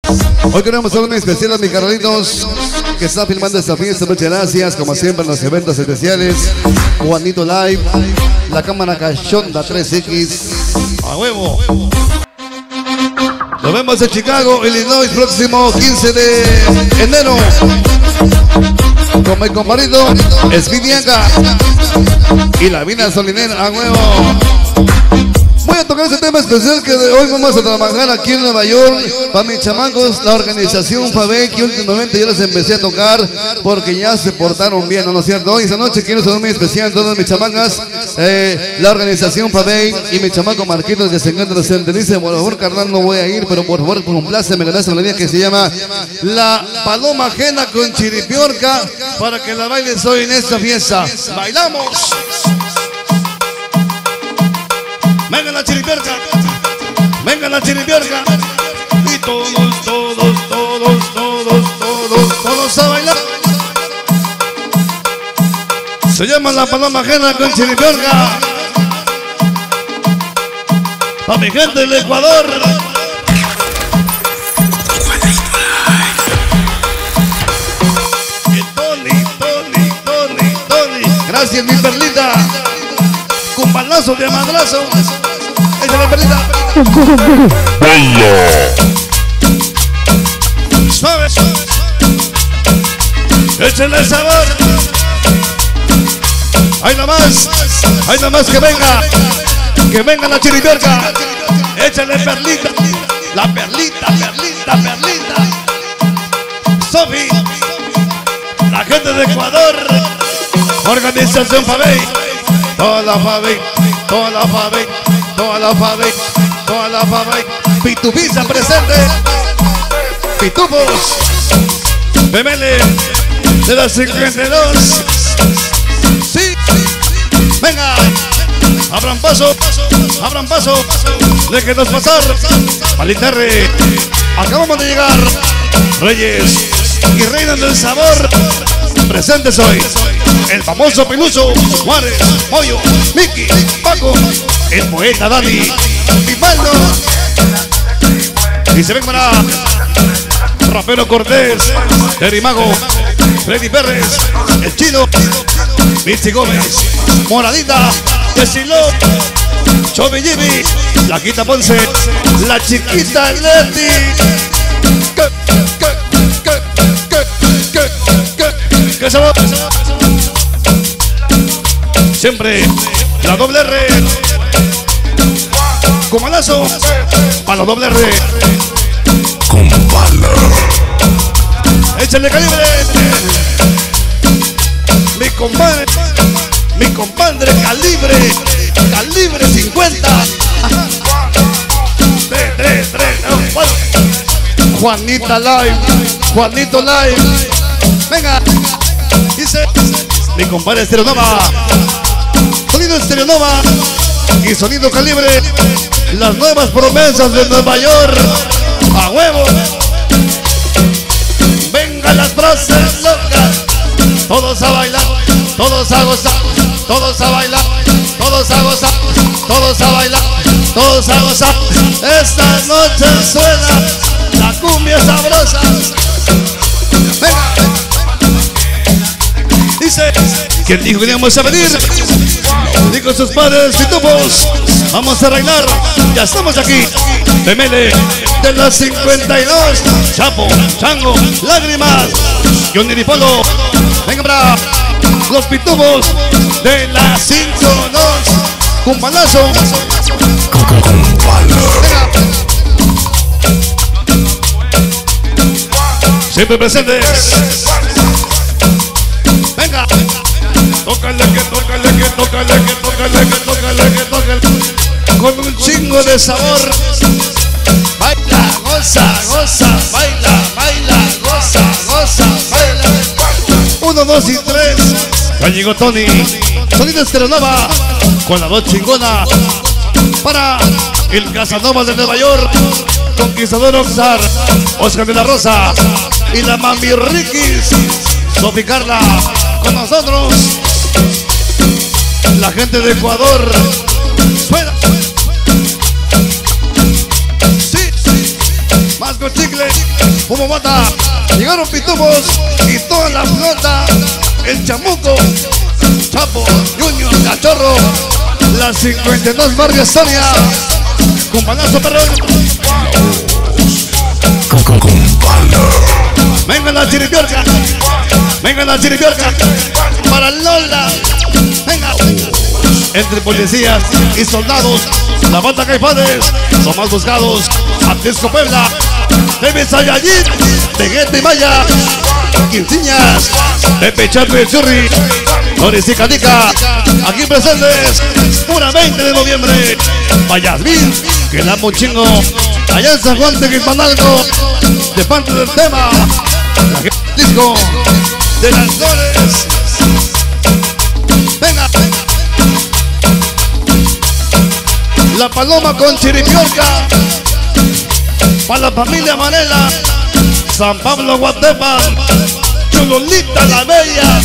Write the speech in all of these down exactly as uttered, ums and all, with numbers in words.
Hoy queremos hacer un especial a mi Carlitos, que está filmando esta fiesta. Muchas gracias, como siempre en los eventos especiales. Juanito Live, la cámara cachonda tres X. A huevo. Nos vemos en Chicago, Illinois, próximo quince de enero. Con mi compadrito Esvidianga y la Vina Solinera. A huevo. Voy a tocar ese tema especial que de hoy vamos a trabajar aquí en Nueva York para mis chamacos, la organización Fabey, que últimamente yo les empecé a tocar porque ya se portaron bien, ¿no es cierto? Hoy esa noche quiero saludar muy especial a todas mis chamacas, eh, la organización Fabey y mi chamaco Marquitos, que se encuentra presente. Dice, por favor, carnal, no voy a ir, pero por favor, compláceme con esa melodía que se llama La Paloma Ajena con Chiripiorca, para que la bailes hoy en esta fiesta. ¡Bailamos! Venga la chiripiorca, venga la chiripiorca. Y todos, todos, todos, todos, todos, todos a bailar. Se llama La Paloma Ajena con Chiripiorca. Para mi gente del Ecuador. Y Tony, Tony, Tony, Tony. Gracias, mi perlita. Con balazo de madrazo. Échale, perlita. Suave, suave. Échale sabor. Ahí nomás. Ahí nomás que venga. Que venga la chiripiorca. Échale perlita. La perlita, perlita, perlita. Sofi. La gente de Ecuador. Organización Fabey. Toda la Fabey, toda la Fabey, toda la Fabey, toda la Fabey. Pitupisa presente. Pitupos. Bemele de las cincuenta y dos. Sí. Venga. Abran paso. Abran paso. Déjenos pasar. Paliterre. Acabamos de llegar. Reyes y reinas del sabor. Presentes hoy. El famoso Peluso, Juárez, Moyo, Miki, Paco, el poeta Dani, Vivaldo. Y se ven para Rapero Cortés, Terry Mago, Freddy Pérez, el Chino, Michi Gómez, Moradita, Yesilo, Chobi Jimmy, la Quita Ponce, la Chiquita Leti. ¿Qué, qué, qué, qué, qué, qué, qué sabor? Siempre la doble R. Con balazo. Para la doble R. Con bala. Échale calibre. Mi compadre. Mi compadre calibre. Calibre cincuenta. tres, tres, tres, cuatro. Juanita Live. Juanito Live. Venga. Dice. Mi compadre Estereonova. Sonido Estereonova y Sonido Calibre. Las nuevas promesas de Nueva York. A huevo. Venga las frases locas. Todos a bailar. Todos a gozar. Todos a bailar. Todos a gozar. Todos a bailar. Todos a gozar. Esta noche suena la cumbia sabrosa. Venga. Dice, ¿quién dijo que íbamos a venir? Dijo sus padres pitupos. Vamos a bailar. Ya estamos aquí. Temele de las cincuenta y dos. Chapo, Chango, Lágrimas, Johnny Dipolo. Venga para los pitupos de las cinco dos. Con balazo. Con bala. Siempre presentes. Venga. Tócale que tócale que tócale que tócale que tócale que tócale. Con un chingo de sabor. Baila, goza, goza, baila, baila, goza, goza, baila. Uno, dos y tres. Ya llegó Tony. Sonido Estereonova. Con la voz chingona. Para el Casanova de Nueva York. Conquistador Oxar. Oscar de la Rosa. Y la Mami Rikis. Sofi Carla. Con nosotros. La gente de Ecuador. Suena. Sí, sí. Más con chicle, como mata. Llegaron pitufos y toda la flota. El chamuco, Chapo, Junior, Cachorro. La cincuenta y dos Barrio Sonia. Con balazo, perrón. Con, con, con bala. Venga la chiripiorca. Venga la chiripiorca. Para Lola. Venga. Entre policías y soldados, la banda Caifanes son más buscados. Atlixco Puebla, Pepe Sayayín, Teguete y Maya, Quinceañas, Pepe Charpe Churri, Loris y Catica, aquí presentes, pura veinte de noviembre. Payasmín, que la chingo, allá en San Juan de Quismanalco, de parte del tema, la gente disco de las flores. Venga, la paloma con chiripiorca, para la familia Manela, San Pablo Guatepa, Chololita la Bella,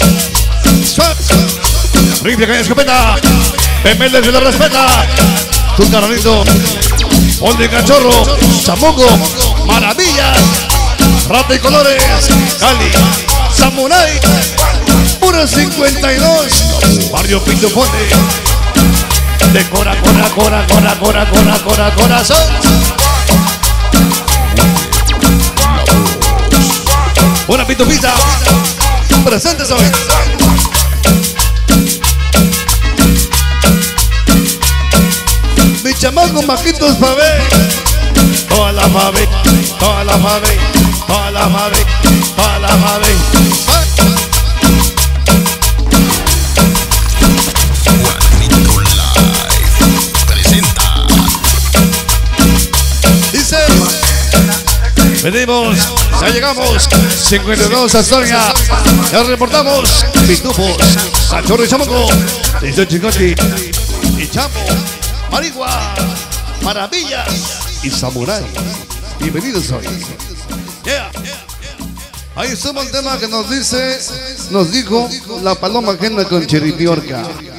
Rifle con escopeta, Pemeles se le respeta, tu carnito, Onde Cachorro, Chamuco, Maravillas, Rata y Colores, Cali, Samurai, Pura cincuenta y dos, Barrio Pitufones. De cora, cora, cora, cora, cora, cora, cora, corazón. Una pitufita. Presentes hoy. Mi chamaco Maquitos Fabe. Toda la Fabe, toda la Fabe, toda la Fabe, toda la Fabe. Venimos, ya llegamos, cincuenta y dos Astoria, ya reportamos, pitufos, Cachorro y Chamuco, dieciocho Chicote, y Chapo, Marigua, Maravillas y Samurai. Bienvenidos hoy. Yeah. Ahí somos el tema que nos dice, nos dijo la paloma ajena con chiripiorca.